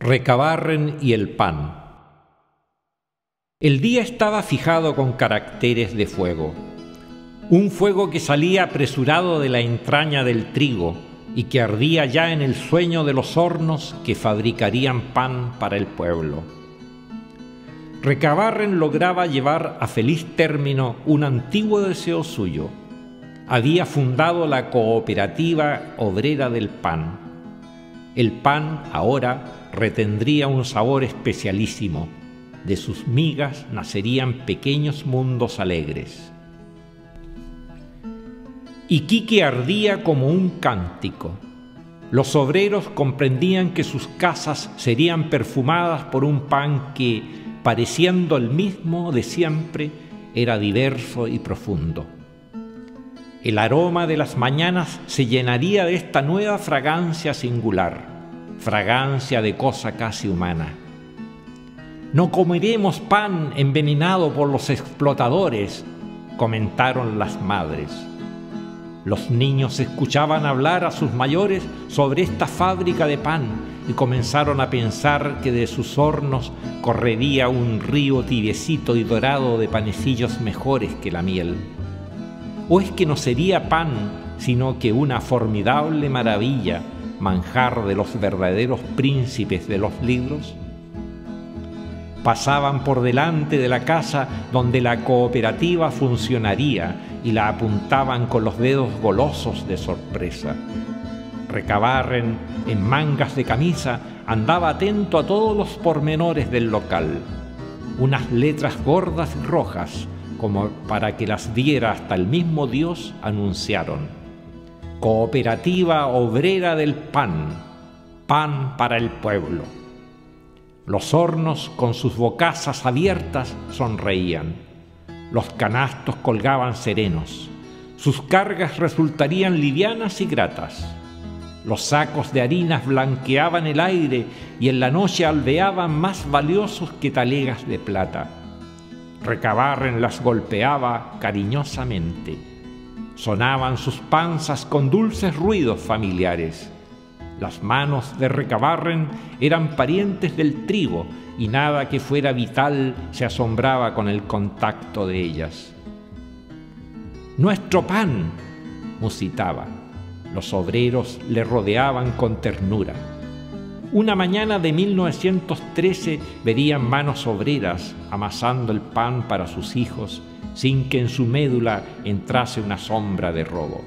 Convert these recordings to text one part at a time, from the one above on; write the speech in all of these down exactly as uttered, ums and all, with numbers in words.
Recabarren y el pan. El día estaba fijado con caracteres de fuego, un fuego que salía apresurado de la entraña del trigo y que ardía ya en el sueño de los hornos que fabricarían pan para el pueblo. Recabarren lograba llevar a feliz término un antiguo deseo suyo. Había fundado la Cooperativa Obrera del Pan. El pan, ahora, retendría un sabor especialísimo. De sus migas nacerían pequeños mundos alegres. Iquique ardía como un cántico. Los obreros comprendían que sus casas serían perfumadas por un pan que, pareciendo el mismo de siempre, era diverso y profundo. El aroma de las mañanas se llenaría de esta nueva fragancia singular, fragancia de cosa casi humana. «No comeremos pan envenenado por los explotadores», comentaron las madres. Los niños escuchaban hablar a sus mayores sobre esta fábrica de pan y comenzaron a pensar que de sus hornos correría un río tibiecito y dorado de panecillos mejores que la miel. ¿O es que no sería pan, sino que una formidable maravilla, manjar de los verdaderos príncipes de los libros? Pasaban por delante de la casa donde la cooperativa funcionaría y la apuntaban con los dedos golosos de sorpresa. Recabarren, en mangas de camisa, andaba atento a todos los pormenores del local. Unas letras gordas y rojas, como para que las viera hasta el mismo Dios, anunciaron: Cooperativa Obrera del Pan, pan para el pueblo. Los hornos, con sus bocazas abiertas, sonreían. Los canastos colgaban serenos. Sus cargas resultarían livianas y gratas. Los sacos de harinas blanqueaban el aire y en la noche albeaban más valiosos que talegas de plata. Recabarren las golpeaba cariñosamente. Sonaban sus panzas con dulces ruidos familiares. Las manos de Recabarren eran parientes del trigo y nada que fuera vital se asombraba con el contacto de ellas. «¡Nuestro pan!», musitaba. Los obreros le rodeaban con ternura. Una mañana de mil novecientos trece verían manos obreras amasando el pan para sus hijos sin que en su médula entrase una sombra de robo.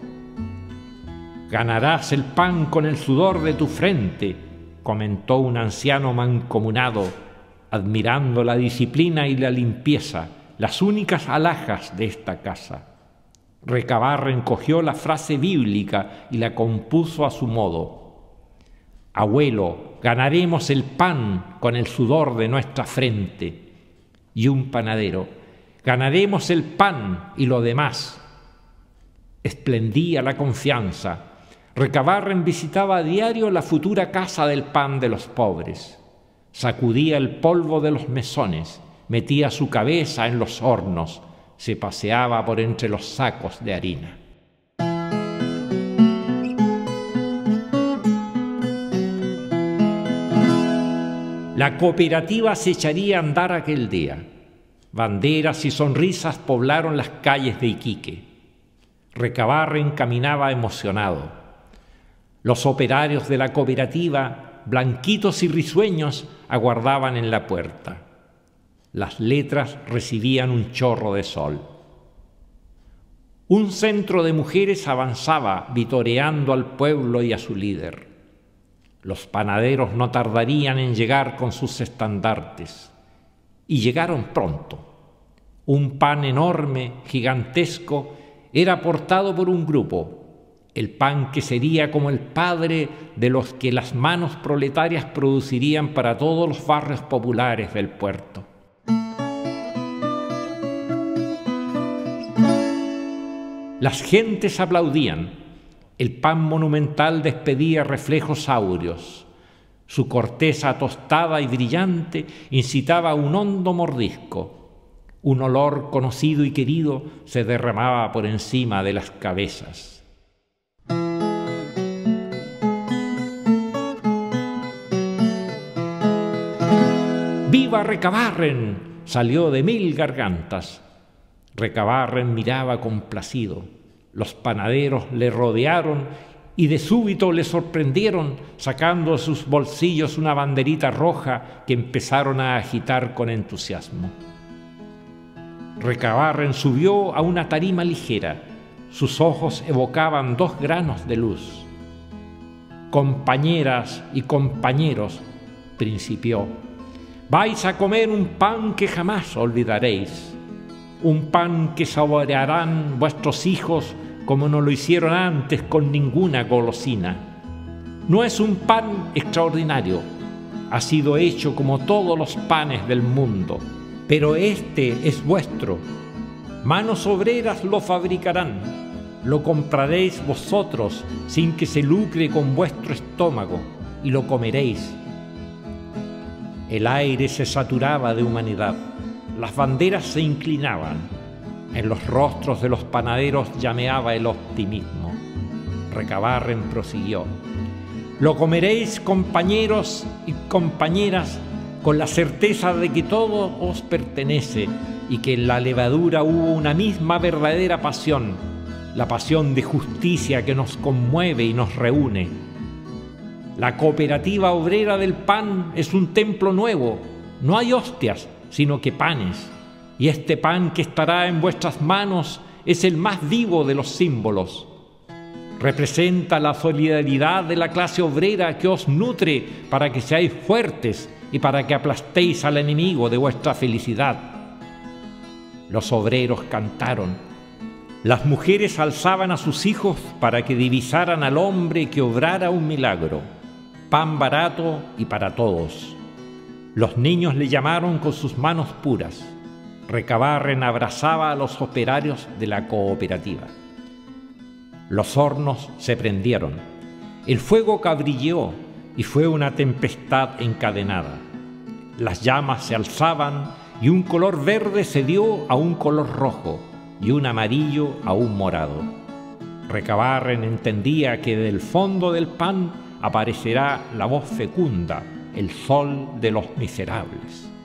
«Ganarás el pan con el sudor de tu frente», comentó un anciano mancomunado, admirando la disciplina y la limpieza, las únicas alhajas de esta casa. Recabarren cogió la frase bíblica y la compuso a su modo. «Abuelo, ganaremos el pan con el sudor de nuestra frente». Y un panadero: «Ganaremos el pan y lo demás». Esplendía la confianza. Recabarren visitaba a diario la futura casa del pan de los pobres. Sacudía el polvo de los mesones, metía su cabeza en los hornos, se paseaba por entre los sacos de harina. La cooperativa se echaría a andar aquel día. Banderas y sonrisas poblaron las calles de Iquique. Recabarren caminaba emocionado. Los operarios de la cooperativa, blanquitos y risueños, aguardaban en la puerta. Las letras recibían un chorro de sol. Un centro de mujeres avanzaba, vitoreando al pueblo y a su líder. Los panaderos no tardarían en llegar con sus estandartes. Y llegaron pronto. Un pan enorme, gigantesco, era portado por un grupo. El pan que sería como el padre de los que las manos proletarias producirían para todos los barrios populares del puerto. Las gentes aplaudían. El pan monumental despedía reflejos áureos. Su corteza tostada y brillante incitaba a un hondo mordisco. Un olor conocido y querido se derramaba por encima de las cabezas. ¡Viva Recabarren!, salió de mil gargantas. Recabarren miraba complacido. Los panaderos le rodearon y de súbito le sorprendieron sacando de sus bolsillos una banderita roja que empezaron a agitar con entusiasmo. Recabarren subió a una tarima ligera. Sus ojos evocaban dos granos de luz. «Compañeras y compañeros», principió, «vais a comer un pan que jamás olvidaréis, un pan que saborearán vuestros hijos como no lo hicieron antes con ninguna golosina. No es un pan extraordinario, ha sido hecho como todos los panes del mundo, pero este es vuestro. Manos obreras lo fabricarán, lo compraréis vosotros sin que se lucre con vuestro estómago y lo comeréis». El aire se saturaba de humanidad, las banderas se inclinaban, en los rostros de los panaderos llameaba el optimismo. Recabarren prosiguió: «Lo comeréis, compañeros y compañeras, con la certeza de que todo os pertenece y que en la levadura hubo una misma verdadera pasión, la pasión de justicia que nos conmueve y nos reúne. La cooperativa obrera del pan es un templo nuevo, no hay hostias, sino que panes, y este pan que estará en vuestras manos es el más vivo de los símbolos. Representa la solidaridad de la clase obrera que os nutre para que seáis fuertes y para que aplastéis al enemigo de vuestra felicidad». Los obreros cantaron. Las mujeres alzaban a sus hijos para que divisaran al hombre que obrara un milagro. Pan barato y para todos. Los niños le llamaron con sus manos puras. Recabarren abrazaba a los operarios de la cooperativa. Los hornos se prendieron. El fuego cabrilleó y fue una tempestad encadenada. Las llamas se alzaban y un color verde se dio a un color rojo y un amarillo a un morado. Recabarren entendía que del fondo del pan aparecerá la voz fecunda, el sol de los miserables.